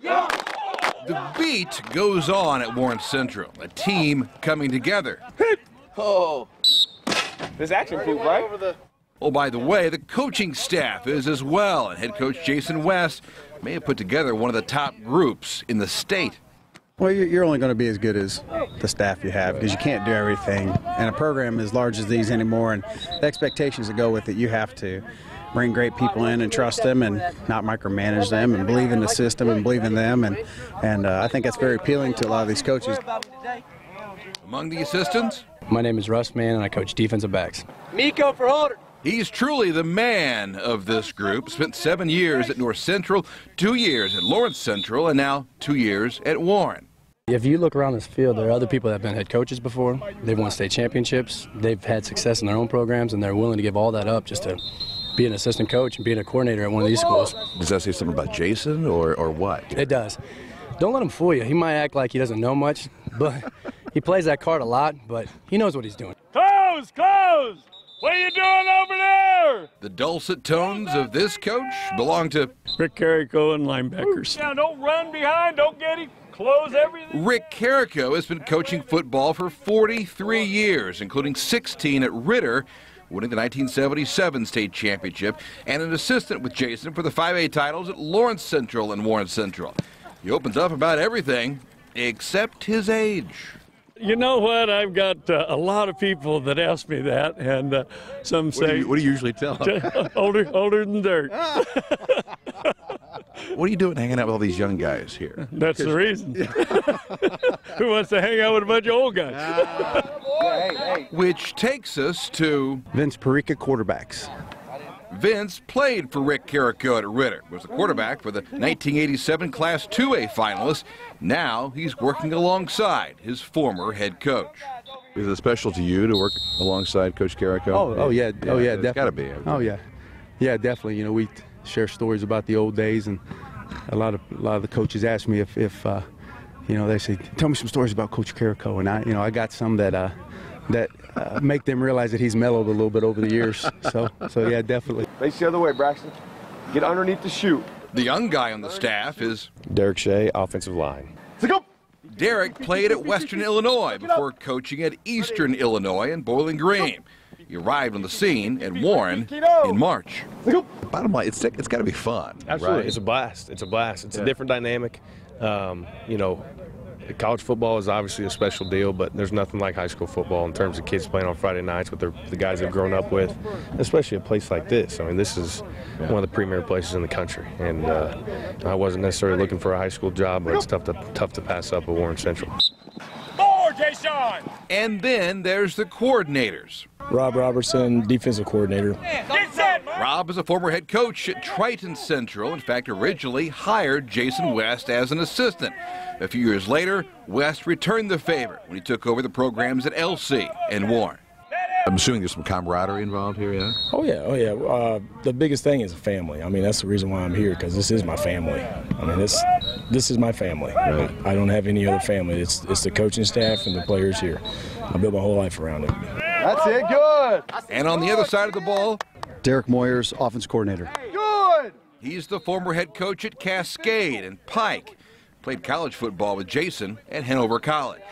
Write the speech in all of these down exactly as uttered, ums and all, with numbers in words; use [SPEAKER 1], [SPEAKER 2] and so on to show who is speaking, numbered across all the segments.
[SPEAKER 1] The beat goes on at Warren Central, a team coming together.
[SPEAKER 2] Oh, this action proof, right?
[SPEAKER 1] Oh, by the way, the coaching staff is as well, and head coach Jason West may have put together one of the top groups in the state.
[SPEAKER 3] Well, you're only going to be as good as the staff you have because you can't do everything. And a program as large as these anymore, and the expectations that go with it, you have to bring great people in and trust them and not micromanage them and believe in the system and believe in them. And, and uh, I think that's very appealing to a lot of these coaches.
[SPEAKER 1] Among the assistants?
[SPEAKER 4] My name is Russ Mann, and I coach defensive backs.
[SPEAKER 2] Miko for Holder.
[SPEAKER 1] He's truly the man of this group. Spent seven years at North Central, two years at Lawrence Central, and now two years at Warren.
[SPEAKER 4] If you look around this field, there are other people that have been head coaches before. They've won state championships. They've had success in their own programs, and they're willing to give all that up just to be an assistant coach and being a coordinator at one of these schools.
[SPEAKER 5] Does that say something about Jason or, or what?
[SPEAKER 4] It does. Don't let him fool you. He might act like he doesn't know much, but he plays that card a lot, but he knows what he's doing.
[SPEAKER 6] Close, close! What are you doing over there?
[SPEAKER 1] The dulcet tones of this coach belong to
[SPEAKER 6] Rick Carrico and linebackers. Now don't run behind, don't get him. Close everything.
[SPEAKER 1] Rick Carrico has been coaching football for forty-three years, including sixteen at Ritter, winning the nineteen seventy-seven state championship, and an assistant with Jason for the five A titles at Lawrence Central and Warren Central. He opens up about everything except his age.
[SPEAKER 6] You know what? I've got uh, a lot of people that ask me that, and uh, some say,
[SPEAKER 5] What do, you, what do you usually tell them?
[SPEAKER 6] older, older than dirt.
[SPEAKER 5] What are you doing hanging out with all these young guys here?
[SPEAKER 6] That's the reason. Who wants to hang out with a bunch of old guys?
[SPEAKER 1] Which takes us to
[SPEAKER 3] Vince Perica, quarterbacks.
[SPEAKER 1] Vince played for Rick Carrico at Ritter, was the quarterback for the nineteen eighty-seven Class two A finalists. Now he's working alongside his former head coach.
[SPEAKER 5] Is it special to you to work alongside Coach Carrico?
[SPEAKER 3] Oh, oh yeah, oh yeah,
[SPEAKER 5] it's
[SPEAKER 3] definitely.
[SPEAKER 5] got to be.
[SPEAKER 3] Oh yeah, yeah, definitely. You know, we share stories about the old days, and a lot of a lot of the coaches ask me if, if uh, you know, they say, tell me some stories about Coach Carrico, and I, you know, I got some that uh, that uh, make them realize that he's mellowed a little bit over the years. So, so yeah, definitely.
[SPEAKER 2] Face the other way, Braxton. Get underneath the chute.
[SPEAKER 1] The young guy on the staff is
[SPEAKER 7] Derek Shea, offensive line.
[SPEAKER 2] Let's go.
[SPEAKER 1] Derek played at Western Illinois before coaching at Eastern Illinois and Bowling Green. He arrived on the scene at Warren in March.
[SPEAKER 5] Bottom line, it's it's got to be fun.
[SPEAKER 7] Absolutely,
[SPEAKER 5] right?
[SPEAKER 7] it's a blast. It's a blast. It's
[SPEAKER 5] Yeah.
[SPEAKER 7] a different dynamic. Um, you know, college football is obviously a special deal, but there's nothing like high school football in terms of kids playing on Friday nights with their, the guys they've grown up with, especially a place like this. I mean, this is one of the premier places in the country, and uh, I wasn't necessarily looking for a high school job, but it's tough to tough to pass up at Warren Central.
[SPEAKER 6] More, Jason!
[SPEAKER 1] And then there's the coordinators.
[SPEAKER 4] Rob Robertson, defensive coordinator.
[SPEAKER 6] Get set, man!
[SPEAKER 1] Rob is a former head coach at Triton Central. In fact, originally hired Jason West as an assistant. A few years later, West returned the favor when he took over the programs at L C and Warren.
[SPEAKER 5] I'm assuming there's some camaraderie involved here, yeah?
[SPEAKER 4] Oh yeah, oh yeah. Uh, the biggest thing is family. I mean, that's the reason why I'm here, because this is my family. I mean, this this is my family.
[SPEAKER 5] Right.
[SPEAKER 4] I don't have any other family. It's it's the coaching staff and the players here. I built my whole life around it.
[SPEAKER 2] That's it. Good.
[SPEAKER 1] And on the other side of the ball,
[SPEAKER 3] Derek Moyers, offense coordinator.
[SPEAKER 2] Good.
[SPEAKER 1] he's the former head coach at Cascade and Pike. Played college football with Jason at Hanover College.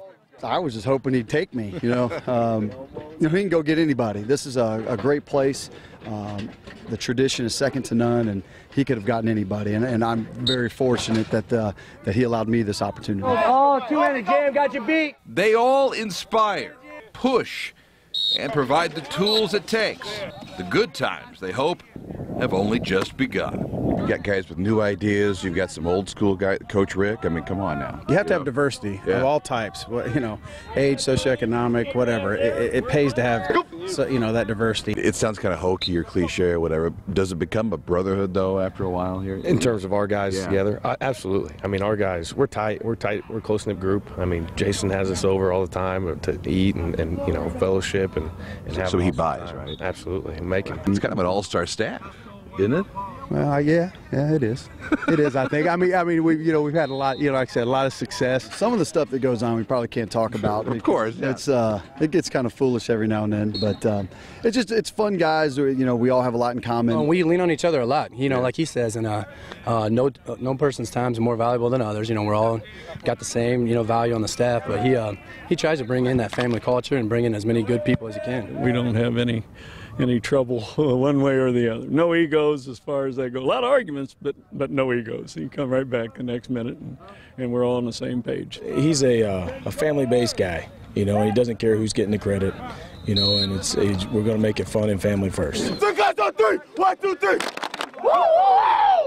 [SPEAKER 3] I was just hoping he'd take me, you know. Um, you know, he can go get anybody. This is a, a great place. Um, the tradition is second to none, and he could have gotten anybody. And, and I'm very fortunate that uh, that he allowed me this opportunity.
[SPEAKER 2] Oh, two-handed jam got you beat.
[SPEAKER 1] They all inspire, push, and provide the tools it takes. The good times, they hope, have only just begun.
[SPEAKER 5] You got guys with new ideas. You've got some old school guy, Coach Rick. I mean, come on now.
[SPEAKER 3] You have to
[SPEAKER 5] know?
[SPEAKER 3] have diversity
[SPEAKER 5] Yeah.
[SPEAKER 3] of all types. What- You know, age, socioeconomic, whatever. It, it, it pays to have, so, you know, that diversity.
[SPEAKER 5] It sounds kind of hokey or cliche or whatever. Does it become a brotherhood though after a while here?
[SPEAKER 7] In terms of our guys
[SPEAKER 5] Yeah.
[SPEAKER 7] together, uh, absolutely. I mean, our guys, we're tight. We're tight. We're a close-knit group. I mean, Jason has us over all the time to eat and, and you know, fellowship and, and have
[SPEAKER 5] So
[SPEAKER 7] an
[SPEAKER 5] he
[SPEAKER 7] awesome
[SPEAKER 5] buys,
[SPEAKER 7] time.
[SPEAKER 5] right?
[SPEAKER 7] Absolutely, and make him.
[SPEAKER 5] It's kind of an all-star staff, isn't it?
[SPEAKER 3] Well, yeah,
[SPEAKER 8] Yeah, it is. It is. I think. I mean, I mean, we you know we've had a lot. You know, like I said, a lot of success. Some of the stuff that goes on, we probably can't talk about.
[SPEAKER 1] Of course, yeah.
[SPEAKER 8] It's uh, it gets kind of foolish every now and then, but um, it's just it's fun, guys. You know, we all have a lot in common.
[SPEAKER 4] Well, we lean on each other a lot. You know, yeah. like he says, and uh, uh, no no person's time is more valuable than others. You know, we're all got the same you know value on the staff, but he uh, he tries to bring in that family culture and bring in as many good people as he can.
[SPEAKER 6] We don't have any. any trouble one way or the other. No egos as far as they go. A lot of arguments, but but no egos. You come right back the next minute, and, and we're all on the same page.
[SPEAKER 9] He's a uh, a family-based guy, you know, and he doesn't care who's getting the credit, you know, and it's, it's we're going to make it fun and family first.
[SPEAKER 2] Three guys on three. One, two, three. Woo, woo, woo.